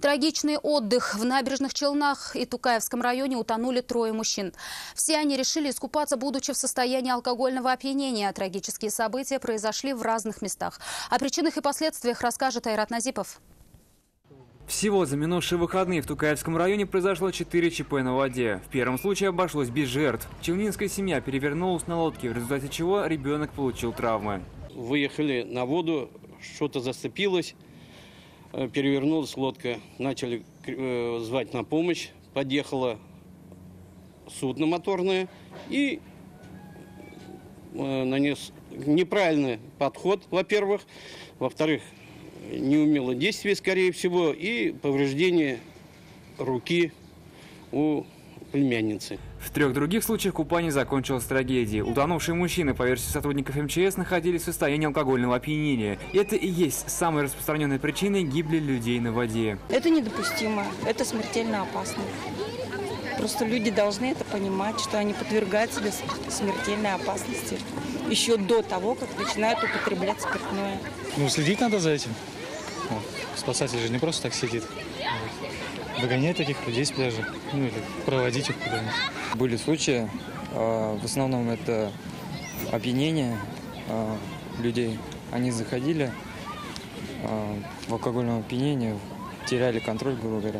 Трагичный отдых. В Набережных Челнах и Тукаевском районе утонули 3 мужчин. Все они решили искупаться, будучи в состоянии алкогольного опьянения. Трагические события произошли в разных местах. О причинах и последствиях расскажет Айрат Назипов. Всего за минувшие выходные в Тукаевском районе произошло 4 ЧП на воде. В первом случае обошлось без жертв. Челнинская семья перевернулась на лодке, в результате чего ребенок получил травмы. Выехали на воду, что-то зацепилось, перевернулась лодка. Начали звать на помощь. Подъехало судно моторное и нанес неправильный подход, во-первых. Во-вторых, неумелое действие, скорее всего, и повреждение руки у племянницы. В 3 других случаях купание закончилось трагедией. Утонувшие мужчины, по версии сотрудников МЧС, находились в состоянии алкогольного опьянения. Это и есть самой распространенной причиной гибели людей на воде. Это недопустимо, это смертельно опасно. Просто люди должны это понимать, что они подвергают себя смертельной опасности еще до того, как начинают употреблять спиртное. Следить надо за этим. Спасатель же не просто так сидит. Выгонять таких людей с пляжа, или проводить их куда-нибудь. Были случаи, в основном это опьянение людей. Они заходили в алкогольном опьянении, теряли контроль, грубо говоря.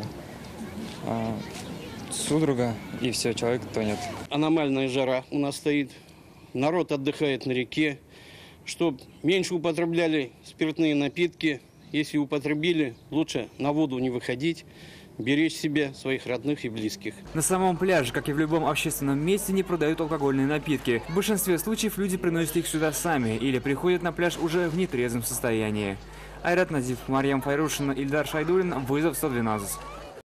Судорога, и все, человек тонет. Аномальная жара у нас стоит. Народ отдыхает на реке. Чтоб меньше употребляли спиртные напитки. Если употребили, лучше на воду не выходить. Беречь себя, своих родных и близких. На самом пляже, как и в любом общественном месте, не продают алкогольные напитки. В большинстве случаев люди приносят их сюда сами или приходят на пляж уже в нетрезвом состоянии. Айрат Назипов, Марьям Файрушина, Ильдар Шайдулин. Вызов 112.